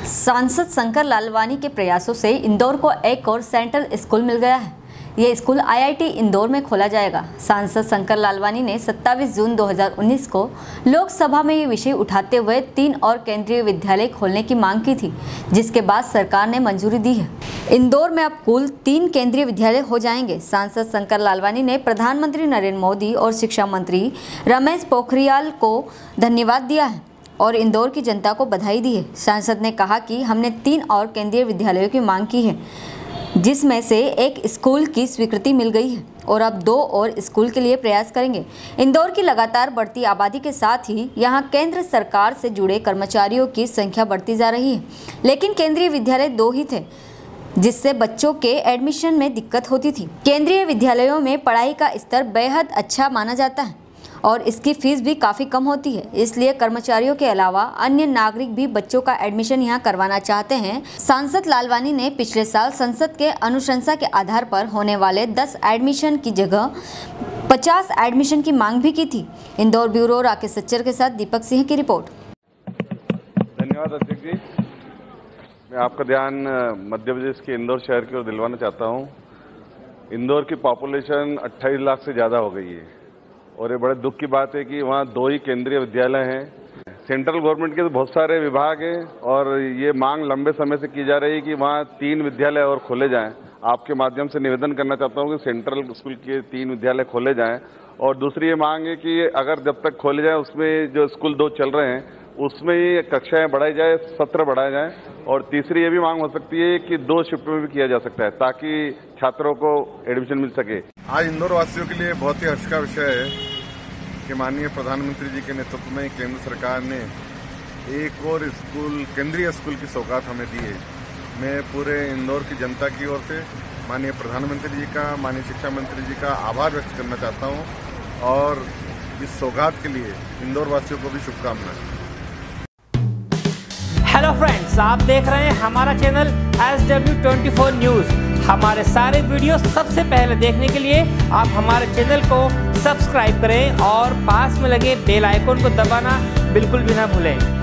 सांसद शंकर लालवानी के प्रयासों से इंदौर को एक और सेंट्रल स्कूल मिल गया है। ये स्कूल आईआईटी इंदौर में खोला जाएगा। सांसद शंकर लालवानी ने 27 जून 2019 को लोकसभा में ये विषय उठाते हुए 3 और केंद्रीय विद्यालय खोलने की मांग की थी, जिसके बाद सरकार ने मंजूरी दी है। इंदौर में अब कुल 3 केंद्रीय विद्यालय हो जाएंगे। सांसद शंकर लालवानी ने प्रधानमंत्री नरेंद्र मोदी और शिक्षा मंत्री रमेश पोखरियाल को धन्यवाद दिया है और इंदौर की जनता को बधाई दी है। सांसद ने कहा कि हमने 3 और केंद्रीय विद्यालयों की मांग की है, जिसमें से एक स्कूल की स्वीकृति मिल गई है और अब 2 और स्कूल के लिए प्रयास करेंगे। इंदौर की लगातार बढ़ती आबादी के साथ ही यहां केंद्र सरकार से जुड़े कर्मचारियों की संख्या बढ़ती जा रही है, लेकिन केंद्रीय विद्यालय 2 ही थे, जिससे बच्चों के एडमिशन में दिक्कत होती थी। केंद्रीय विद्यालयों में पढ़ाई का स्तर बेहद अच्छा माना जाता है और इसकी फीस भी काफ़ी कम होती है, इसलिए कर्मचारियों के अलावा अन्य नागरिक भी बच्चों का एडमिशन यहां करवाना चाहते हैं। सांसद लालवानी ने पिछले साल संसद के अनुशंसा के आधार पर होने वाले 10 एडमिशन की जगह 50 एडमिशन की मांग भी की थी। इंदौर ब्यूरो राकेश सच्चर के साथ दीपक सिंह की रिपोर्ट। धन्यवाद अध्यक्ष जी। मैं आपका ध्यान मध्य प्रदेश के इंदौर शहर की ओर दिलवाना चाहता हूँ। इंदौर की पॉपुलेशन 28 लाख से ज़्यादा हो गई है और ये बड़े दुख की बात है कि वहाँ 2 ही केंद्रीय विद्यालय हैं। सेंट्रल गवर्नमेंट के तो बहुत सारे विभाग हैं और ये मांग लंबे समय से की जा रही है कि वहाँ 3 विद्यालय और खोले जाएं। आपके माध्यम से निवेदन करना चाहता हूँ कि सेंट्रल स्कूल के 3 विद्यालय खोले जाएं। और दूसरी ये मांग है कि अगर जब तक खोले जाएं उसमें जो स्कूल 2 चल रहे हैं उसमें ही कक्षाएं बढ़ाई जाए, सत्र बढ़ाए जाएं। और तीसरी ये भी मांग हो सकती है कि 2 शिफ्ट में भी किया जा सकता है ताकि छात्रों को एडमिशन मिल सके। आज इंदौर वासियों के लिए बहुत ही हर्ष का विषय है कि माननीय प्रधानमंत्री जी के नेतृत्व में केंद्र सरकार ने एक और स्कूल, केंद्रीय स्कूल की सौगात हमें दी है। मैं पूरे इंदौर की जनता की ओर से माननीय प्रधानमंत्री जी का, माननीय शिक्षा मंत्री जी का आभार व्यक्त करना चाहता हूं और इस सौगात के लिए इंदौर वासियों को भी शुभकामनाएं। हेलो फ्रेंड्स, आप देख रहे हैं हमारा चैनल SW24 न्यूज़। हमारे सारे वीडियो सबसे पहले देखने के लिए आप हमारे चैनल को सब्सक्राइब करें और पास में लगे बेल आइकन को दबाना बिल्कुल भी ना भूलें।